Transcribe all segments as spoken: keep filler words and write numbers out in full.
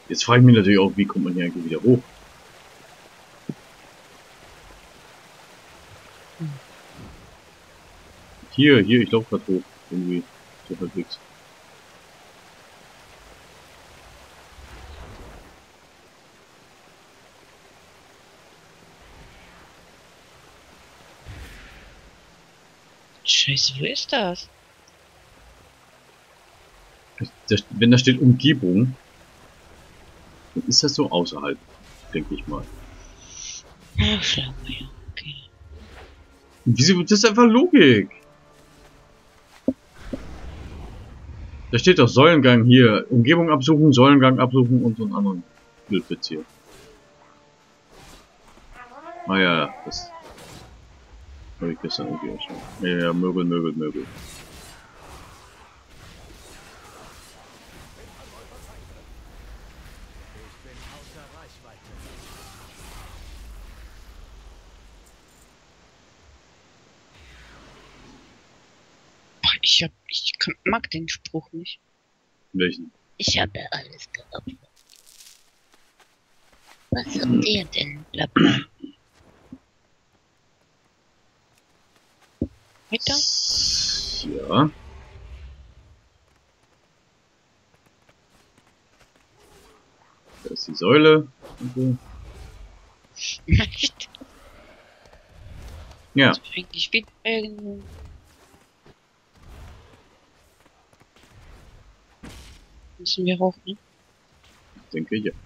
Jetzt frage ich mich natürlich auch, wie kommt man hier eigentlich wieder hoch? Hier, hier, ich laufe gerade hoch. Irgendwie. So halbwegs. Scheiße, wo ist das? Das, wenn da steht Umgebung, dann ist das so außerhalb, denke ich mal. Ach, schlau, ja, okay. Und wieso, das ist einfach Logik. Da steht doch Säulengang hier. Umgebung absuchen, Säulengang absuchen und so einen anderen Blödwitz hier. Ah ja, das habe ich gestern irgendwie auch schon. Ja, ja, Mögel, Mögel, Mögel. Boah, ich hab, ich kann, mag den Spruch nicht. Welchen? Ich habe alles geopfert. Was habt ihr denn, Blabla? Weiter? Ja. Da ist die Säule. Okay. Echt? Ja. Das bringt die Spielbergen. Müssen wir hoch, ne? Ich denke ja.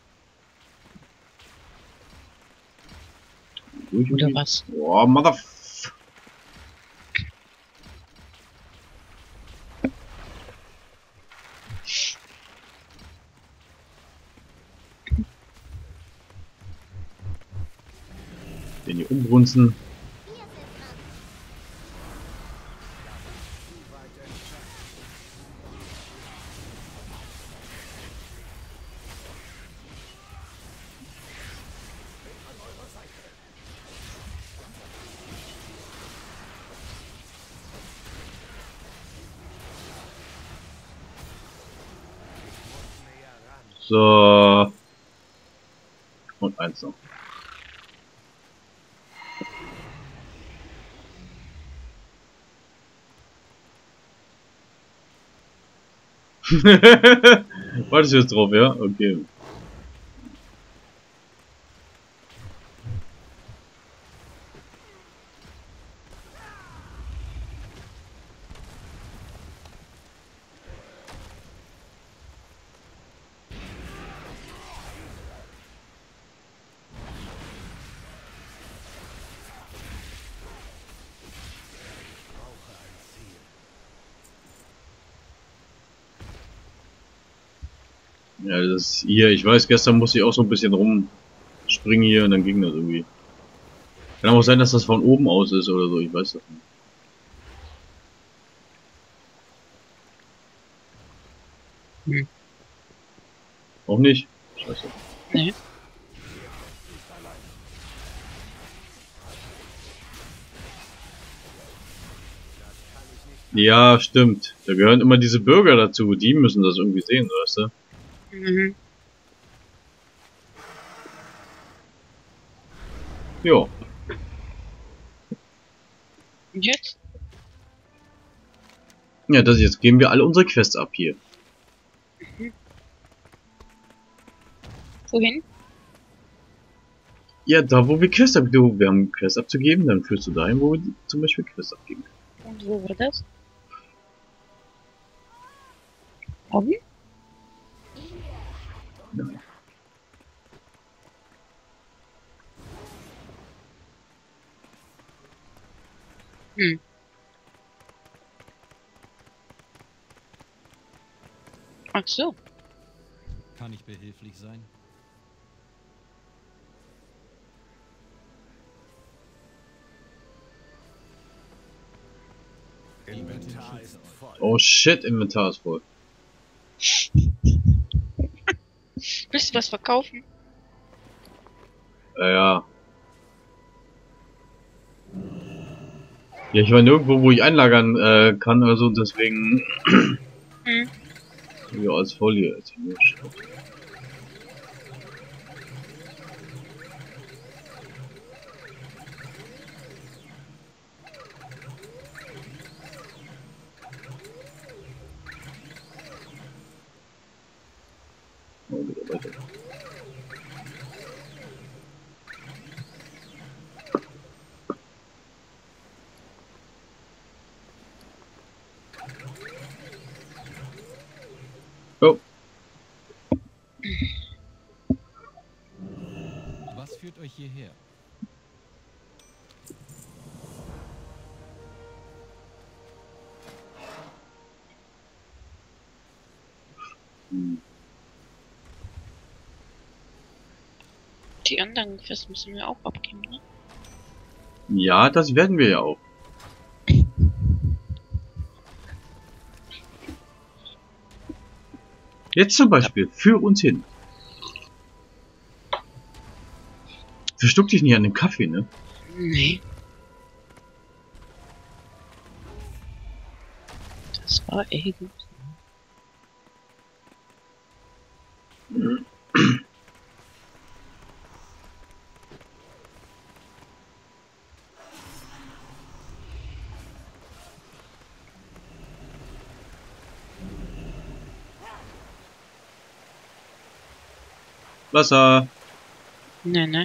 Oder was? Boah, Mother... Den hier umbrunzen. So. Und eins noch. Wartest du jetzt drauf, ja? Okay. Ja, das ist hier, ich weiß, gestern musste ich auch so ein bisschen rumspringen hier und dann ging das irgendwie. Kann auch sein, dass das von oben aus ist oder so, ich weiß das nicht. Hm. Auch nicht? Scheiße. Nee. Ja, stimmt. Da gehören immer diese Bürger dazu, die müssen das irgendwie sehen, weißt du? Mhm. Jo. Und jetzt? Ja, das jetzt geben wir alle unsere Quests ab hier. Mhm. Wohin? Ja, da wo wir Quests abgeben, wir haben Quests abzugeben, dann führst du dahin, wo wir zum Beispiel Quests abgeben. Und wo war das? Oben? Nein. Hm. Ach so. Kann ich behilflich sein? Inventar ist voll. Oh shit, Inventar ist voll. Willst du was verkaufen? Ja, ja. Ja, ich war nirgendwo, wo ich einlagern äh, kann, also deswegen. Hm. Ja, alles voll hier. Jetzt hier nur Schrott. weiter. Oh. Was führt euch hierher? Hm. Die anderen Quests müssen wir auch abgeben, ne? Ja, das werden wir ja auch. Jetzt zum Beispiel, für uns hin. Verstuck dich nicht an dem Kaffee, ne? Nee. Das war irgendwie. Wasser. Ne, ne.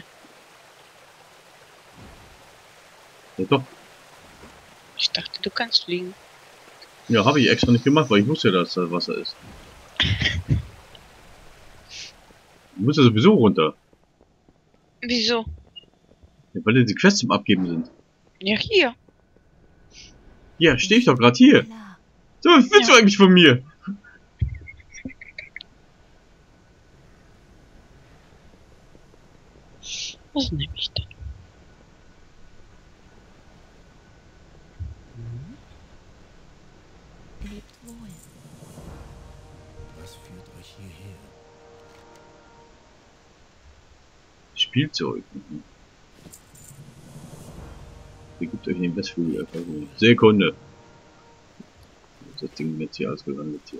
Ja, doch. Ich dachte, du kannst fliegen. Ja, habe ich extra nicht gemacht, weil ich wusste, dass da Wasser ist. Ich muss ja sowieso runter. Wieso? Ja, weil die Quests zum Abgeben sind. Ja, hier. Ja, stehe ich doch gerade hier. So, was willst Ja. du eigentlich von mir? Was nehme ich denn? Lebt wohl. Was führt euch hierher? Spielzeug. Mhm. Ihr gebt euch den Westflügel. Sekunde. Das Ding jetzt hier alles gelandet hier.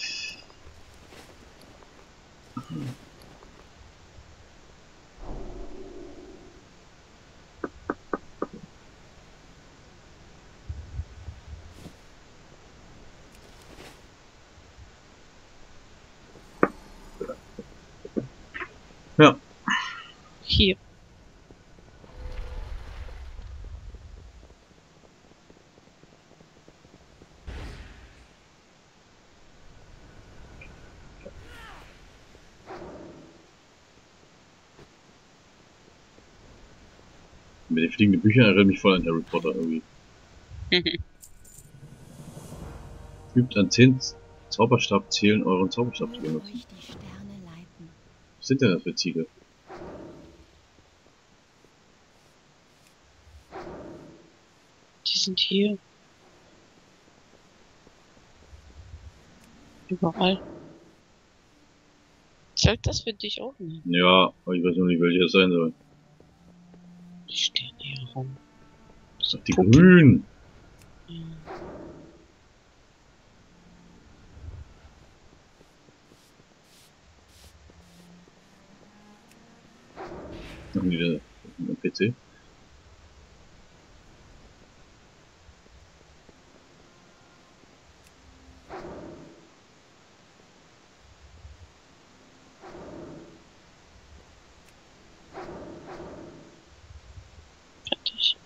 Ja. Hier. Mit den fliegenden Büchern erinnert mich voll an Harry Potter irgendwie. Übt an zehn Zauberstab zählen, euren Zauberstab zu benutzen. Euch die Sterne leiten. Was sind denn das für Ziele? Die sind hier. Überall. Zählt das für dich auch nicht? Ja, aber ich weiß noch nicht, welche das sein soll. Die stehen hier rum. So Die Puppen. grün! Ja. Machen die da am P C? Fertig.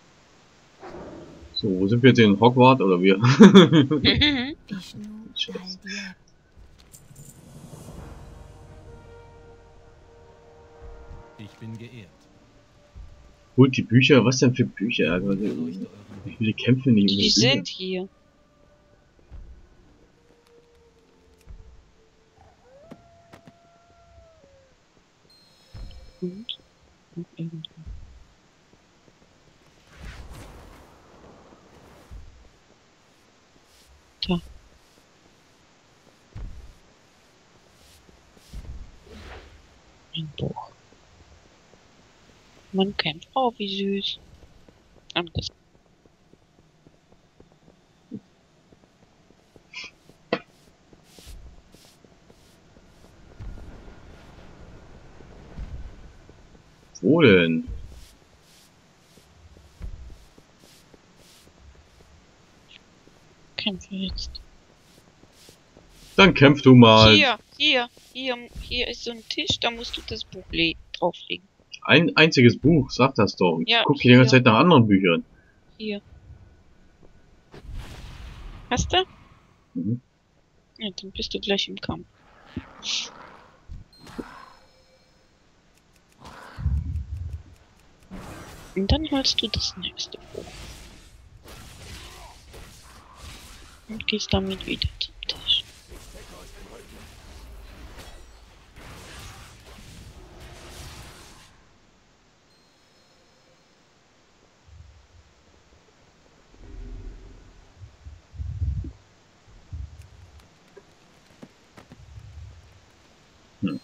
So, wo sind wir jetzt in Hogwarts oder wir? Ich nu Scheiße. all dir. Ich bin geehrt. Holt die Bücher, was denn für Bücher? Also, Erleuchte euren ich Weg. will die Kämpfe nicht Die ohne sind Bücher. hier. Und? Und irgendwo. Da. Ein Buch. Man kämpft. Oh, wie süß. Und das. Wo denn? Kämpfe jetzt. Dann kämpf du mal. Hier, hier, hier, hier ist so ein Tisch, da musst du das Buch le drauflegen. Ein einziges Buch, sag das doch. Ich Ja, guck hier die ganze hier. Zeit nach anderen Büchern. Hier. Hast du? Mhm. Ja, dann bist du gleich im Kampf. Und dann holst du das nächste Buch. Und gehst damit wieder zum Tisch. Hm.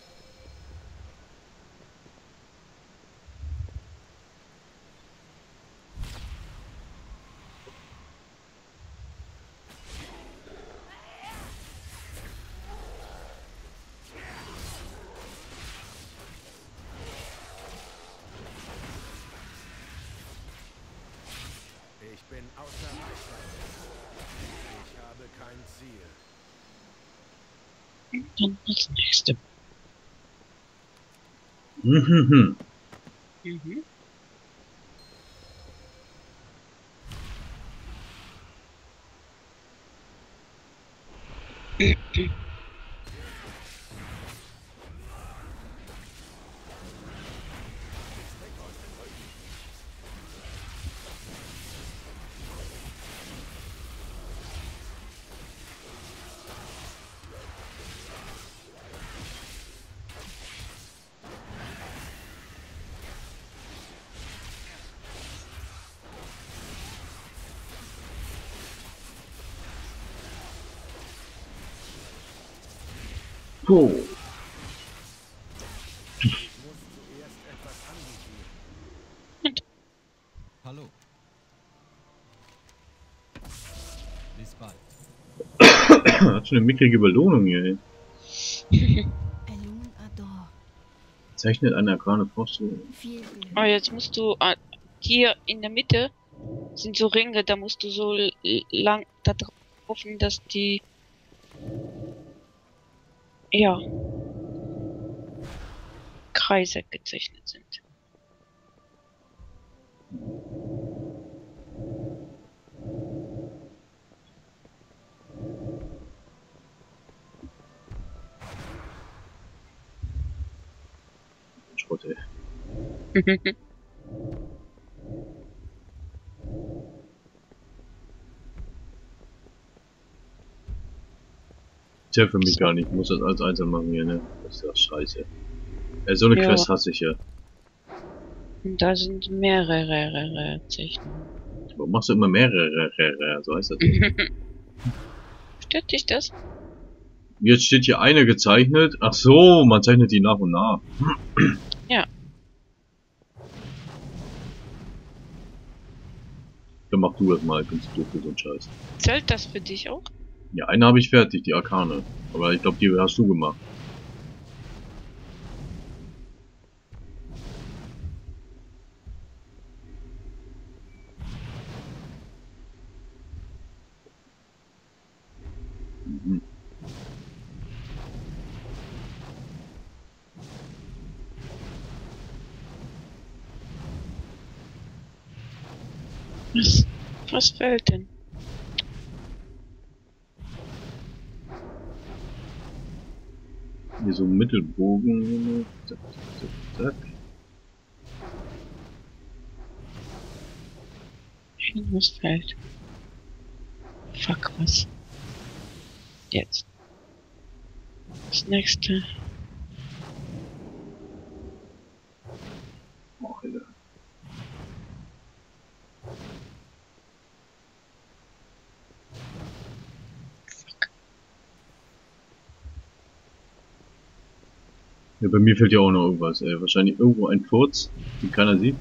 Ich bin außer Reichweite. Ich habe kein Ziel. Und dann das nächste. Mhm. Mhm. Puh. Ich muss zuerst etwas anvisieren. Hallo. Bis bald. Hat schon eine mickrige Belohnung hier. Ey. Elun Ador. Zeichnet eine arkane Faust. Viel Glück. Oh, jetzt musst du äh, hier in der Mitte sind so Ringe, da musst du so l- lang da drauf hoffen, dass die ja Kreise gezeichnet sind. Schrott, ey. Tja, für mich gar nicht. Ich muss das alles einzeln machen hier, ne? Das ist ja scheiße. Äh, so eine Ja. Quest hasse ich ja. Und da sind mehrere Zeichnungen. Warum machst du immer mehrere? So heißt das. Stört dich das? Jetzt steht hier eine gezeichnet. Ach so, man zeichnet die nach und nach. Ja. Dann mach du das mal, ich bin zu doof für so einen Scheiß. Zählt das für dich auch? Ja, eine habe ich fertig, die Arkane. Aber ich glaube, die hast du gemacht. Mhm. Was, was fällt denn? Hier so ein Mittelbogen. Zack, zack, zack. Was fällt? Fuck, was? Jetzt. Das nächste. Oh, Alter. Ja, bei mir fehlt ja auch noch irgendwas, ey. Wahrscheinlich irgendwo ein Furz, den keiner sieht.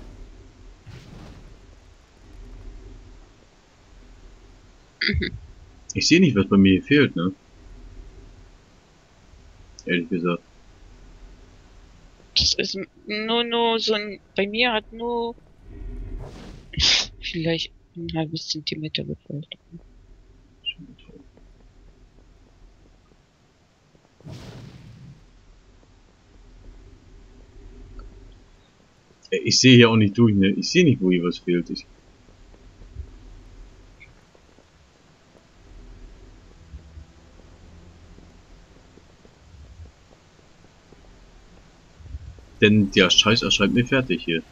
Ich sehe nicht, was bei mir hier fehlt, ne? Ehrlich gesagt. Das ist nur, nur so ein, bei mir hat nur vielleicht ein halbes Zentimeter gefällt. Ich sehe hier auch nicht durch, ne? Ich sehe nicht, wo hier was fehlt. Ich Denn der Scheiß erscheint mir fertig hier.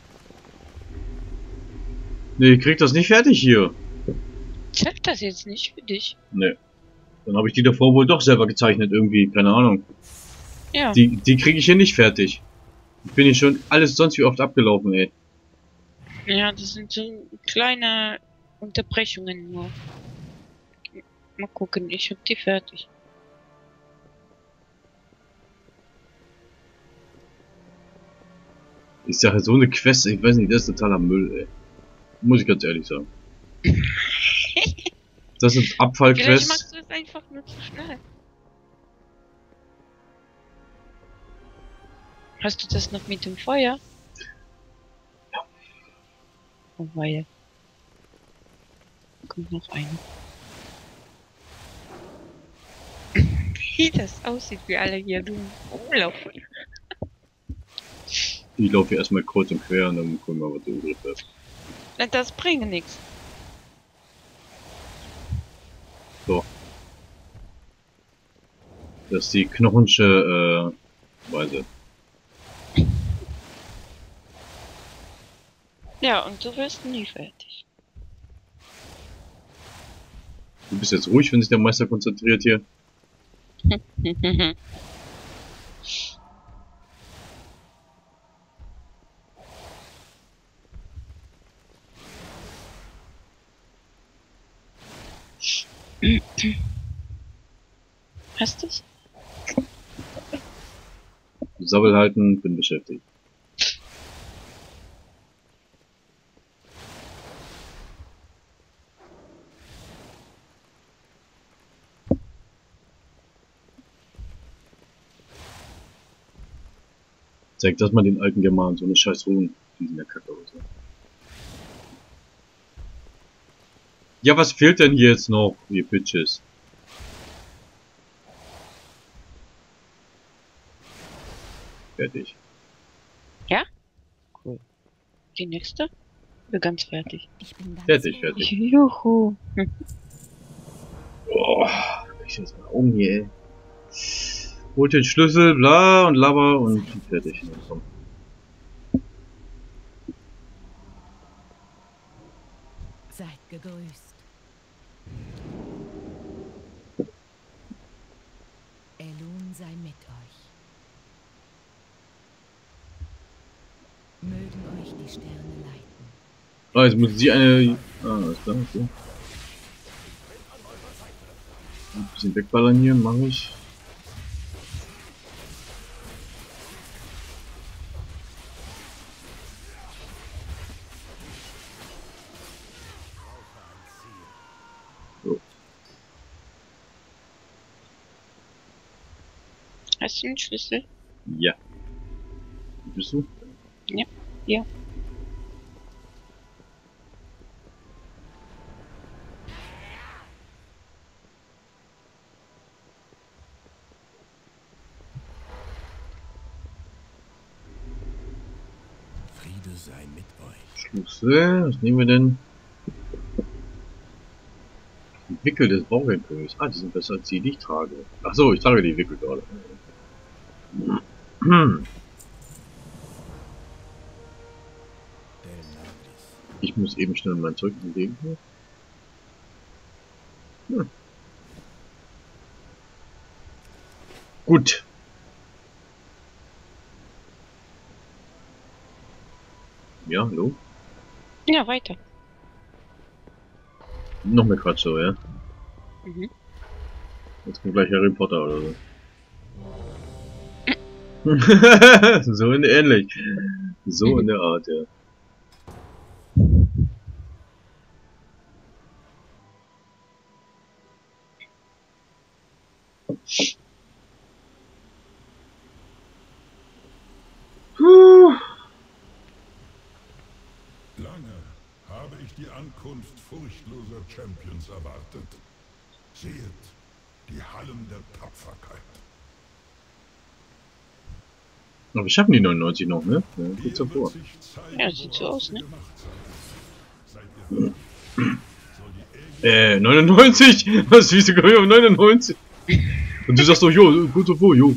Ne, ich krieg das nicht fertig hier. Zählt das jetzt nicht für dich? Ne. Dann habe ich die davor wohl doch selber gezeichnet irgendwie, keine Ahnung. Ja. Die, die kriege ich hier nicht fertig. Ich bin hier schon alles sonst wie oft abgelaufen, ey. Ja, das sind so kleine Unterbrechungen nur. Mal gucken, ich hab die fertig. Ich sage, so eine Quest, ich weiß nicht, das ist totaler Müll, ey. Muss ich ganz ehrlich sagen. Das sind Vielleicht Abfallquests. machst du es einfach nur zu schnell. Hast du das noch mit dem Feuer? Ja. Oh weia. Kommt noch eine. Wie das aussieht, wie alle hier rumlaufen. Ich laufe hier erstmal kreuz und quer und dann gucken wir, was du übrig ist. Na, das bringt nichts. So. Das ist die Knochensche, äh, Weise. Ja, und du wirst nie fertig. Du bist jetzt ruhig, wenn sich der Meister konzentriert hier. Hast du's? Sabbel halten, bin beschäftigt. Zeig das mal den alten Germanen, so eine scheiß Ruhen. Die sind ja kacke aus. Ja, was fehlt denn hier jetzt noch, ihr Bitches? Fertig. Ja? Cool. Die nächste? Bin ganz fertig. Ich bin ganz Fertig, ehrlich. fertig. Juhu. Boah, ich jetzt mal um hier, ey. Holt den Schlüssel, bla und laber und fertig. Ja, komm. Seid gegrüßt. Elun sei mit euch. Mögen euch die Sterne leiten. Ah, jetzt muss sie eine... Ah, alles klar, okay. Ein bisschen wegballern hier, mach ich. So. Hast du einen Schlüssel? Ja. Wo bist du? Ja. Ja. Friede sei mit euch. Schlüssel, was nehmen wir denn? Die Wickel des Bauernkönigs. Ah, die sind besser als die, die ich trage. Ach so, ich trage die Wickel gerade. Hm. Ich muss eben schnell mein Zeug bewegen. Hm. Gut. Ja, hallo? Ja, weiter. Noch mehr Quatsch so, ja? Mhm. Jetzt kommt gleich Harry Potter oder so. So in ähnlich. So in der Art, ja. Puh. Lange habe ich die Ankunft furchtloser Champions erwartet. Seht, die Hallen der Tapferkeit. Aber wir schaffen die neunundneunzig noch, ne? Ja, Mir kurz davor. wird sich zeigen, Ja, sieht so woraus aus, ihr ne? gemacht seid. Seid ihr soll die Äh, neunundneunzig? Was, wie sie gehört? neunundneunzig? Und du sagst doch, jo, kurz davor, jo.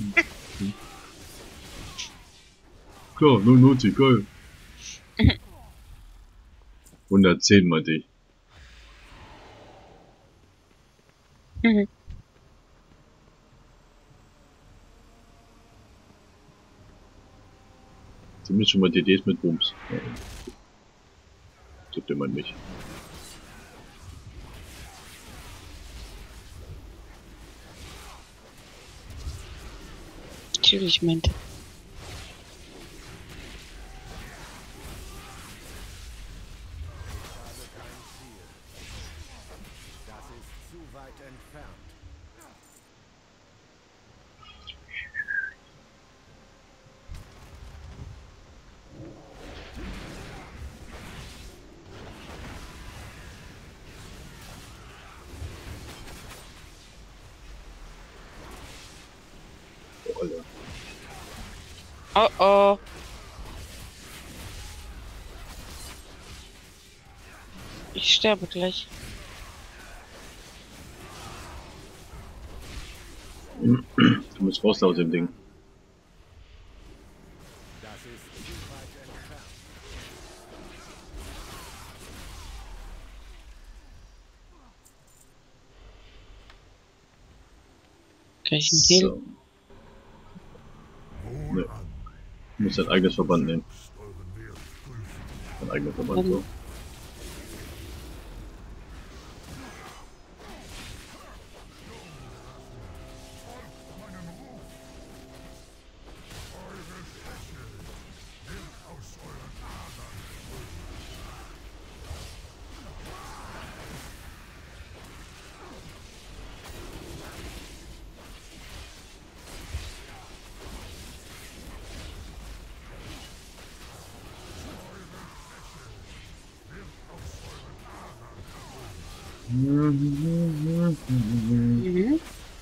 Klar, neunundneunzig, geil. hundertzehn meinte ich. Mhm. Zumindest schon mal D Ds mit Bums. Ja. Tippt immer nicht. Natürlich meinte. Das ist zu weit entfernt. Oh, Alter. Oh oh. Ich sterbe gleich. Du musst raus aus dem Ding. Das ist zu weit entfernt. Gleich ein Heal. So. Ne. Du musst dein eigenes Verband nehmen. Dein eigenes Verband, so. Mhm.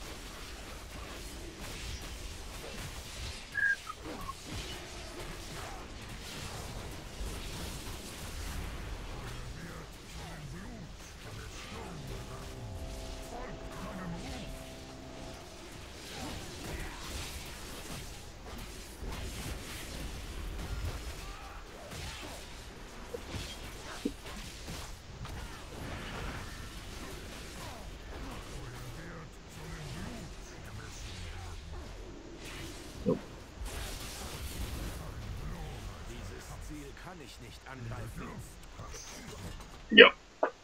Dieses Ziel kann ich nicht angreifen. Ja.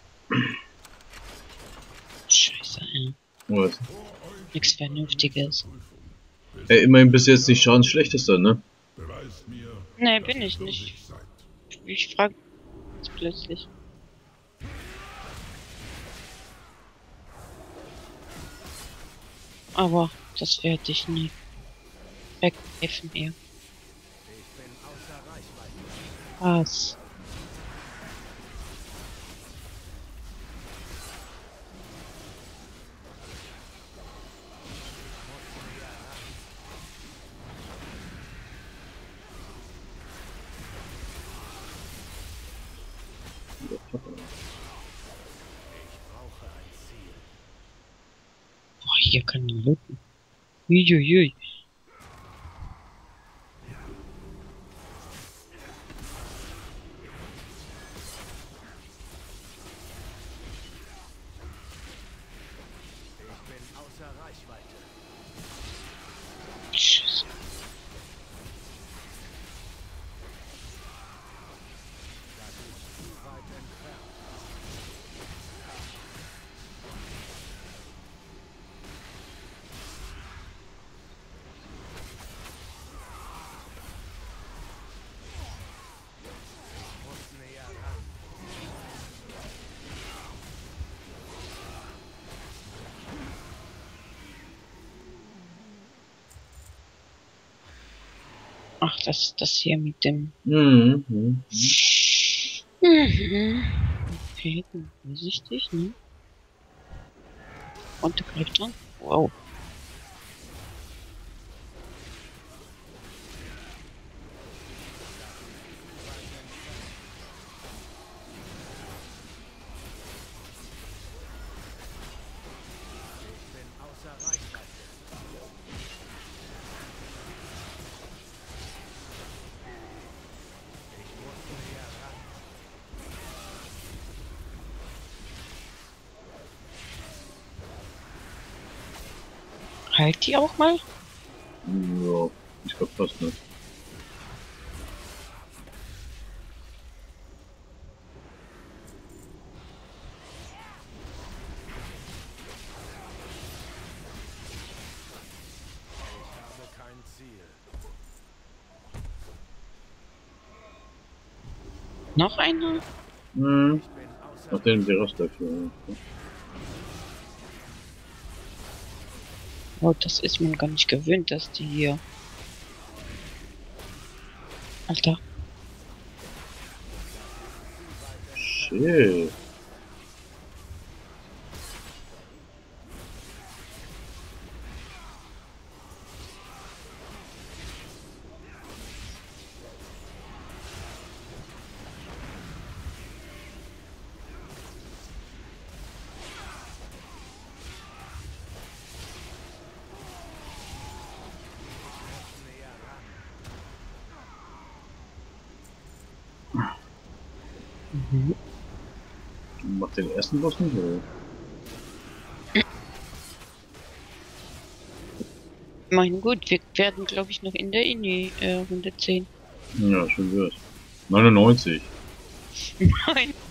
Scheiße, ey. Was? Nichts Vernünftiges. Ey, immerhin bist du jetzt nicht Schadensschlechtester, ne? Beweist mir, Nee, dass bin ihr ich würdig nicht. seid. Ich frage jetzt plötzlich. Aber das werde ich nie. Weghelfen eher. Ich bin außer Reichweite. Was? Ich brauche ein Ziel. Boah, hier kann ich looten. Uiuiui. Ich bin außer Reichweite. Tschüss. Das ist zu weit entfernt. Ich muss näher ran. Ach, das das hier mit dem. Mhm. Mhm. Mhm. Okay, dann vorsichtig, ne? Und der greift dran. Wow. Heilt die auch mal? Ja, ich glaube fast nicht. Ich habe kein Ziel. Noch einer? Hm, Ich bin außer nachdem die Rast dafür. Oh, das ist man gar nicht gewöhnt, dass die hier... Alter. Shit. näher ran. Mhm. Macht den ersten Boss nicht, oder? Mein gut, wir werden glaube ich noch in der Ini äh, Runde zehn. Ja, schon wird. neunundneunzig. Nein.